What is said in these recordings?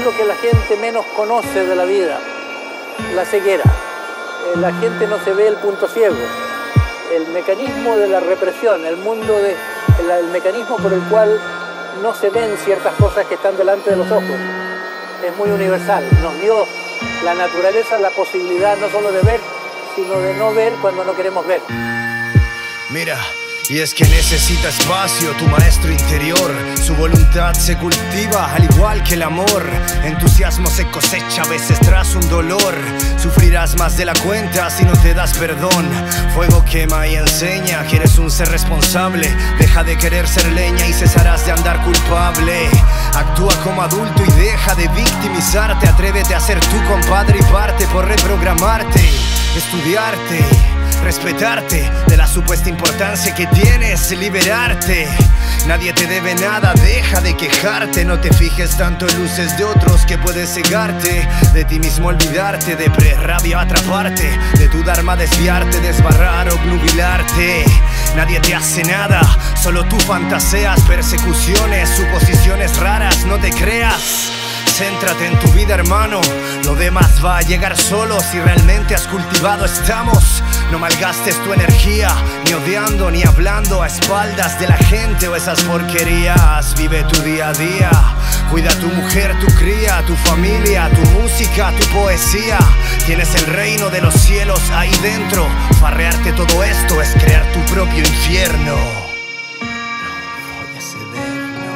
lo que la gente menos conoce de la vida, la ceguera. La gente no se ve el punto ciego. El mecanismo de la represión, el mecanismo por el cual no se ven ciertas cosas que están delante de los ojos, es muy universal. Nos dio la naturaleza la posibilidad no solo de ver, sino de no ver cuando no queremos ver. Mira, y es que necesita espacio tu maestro interior. Su voluntad se cultiva al igual que el amor. Entusiasmo se cosecha a veces tras un dolor. Sufrirás más de la cuenta si no te das perdón. Fuego quema y enseña que eres un ser responsable. Deja de querer ser leña y cesarás de andar culpable. Actúa como adulto y deja de victimizarte. Atrévete a ser tu compadre y parte por reprogramarte. Estudiarte, respetarte de la supuesta importancia que tienes, liberarte. Nadie te debe nada, deja de quejarte. No te fijes tanto en luces de otros que puedes cegarte. De ti mismo olvidarte, de rabia atraparte. De tu dharma desviarte, desbarrar o obnubilarte. Nadie te hace nada, solo tú fantaseas. Persecuciones, suposiciones raras, no te creas. Céntrate en tu vida, hermano. Lo demás va a llegar solo si realmente has cultivado estamos. No malgastes tu energía, ni odiando ni hablando a espaldas de la gente o esas porquerías. Vive tu día a día. Cuida a tu mujer, tu cría, tu familia, tu música, tu poesía. Tienes el reino de los cielos ahí dentro. Farrearte todo esto es crear tu propio infierno. No voy a ceder,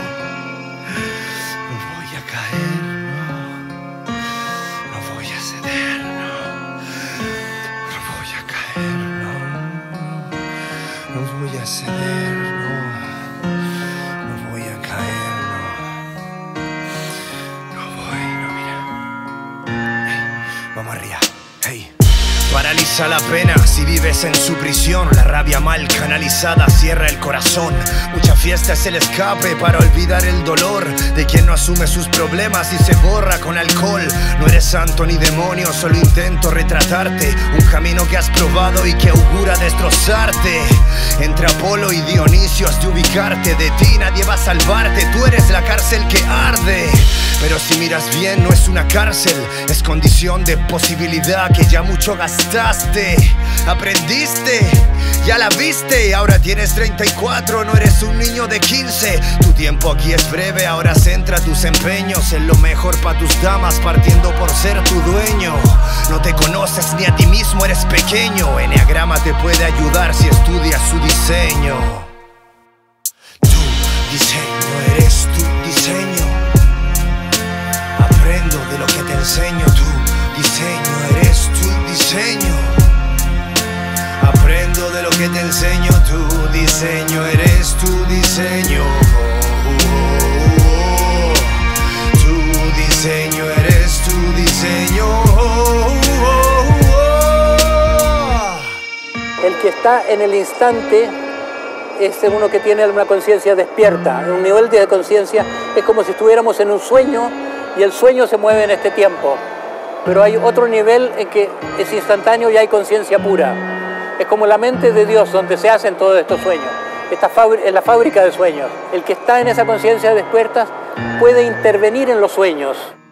no voy a caer. No voy a ceder, no voy a caer, mira. Hey, vamos arriba, hey. Paraliza la pena si vives en su prisión. La rabia mal canalizada cierra el corazón. Mucha fiesta es el escape para olvidar el dolor de quien no asume sus problemas y se borra con alcohol. No eres santo ni demonio, solo intento retratarte un camino que has probado y que augura destrozarte. Entre Apolo y Dionisio has de ubicarte. De ti nadie va a salvarte, tú eres la cárcel que arde. Pero si miras bien no es una cárcel, es condición de posibilidad que ya mucho gastaste. Aprendiste, ya la viste, ahora tienes 34, no eres un niño de 15. Tu tiempo aquí es breve, ahora centra tus empeños en lo mejor para tus damas, partiendo por ser tu dueño. No te conoces ni a ti mismo, eres pequeño. Enneagrama te puede ayudar si estudias su diseño. Tu diseño, eres tu diseño. Aprendo de lo que te enseño. Tu diseño, eres tu diseño. Aprendo de lo que te enseño. Tu diseño, eres tu diseño. Tu diseño, eres tu diseño. El que está en el instante es uno que tiene una conciencia despierta. Un nivel de conciencia es como si estuviéramos en un sueño y el sueño se mueve en este tiempo. Pero hay otro nivel en que es instantáneo y hay conciencia pura. Es como la mente de Dios donde se hacen todos estos sueños. Es la fábrica de sueños. El que está en esa conciencia despierta puede intervenir en los sueños.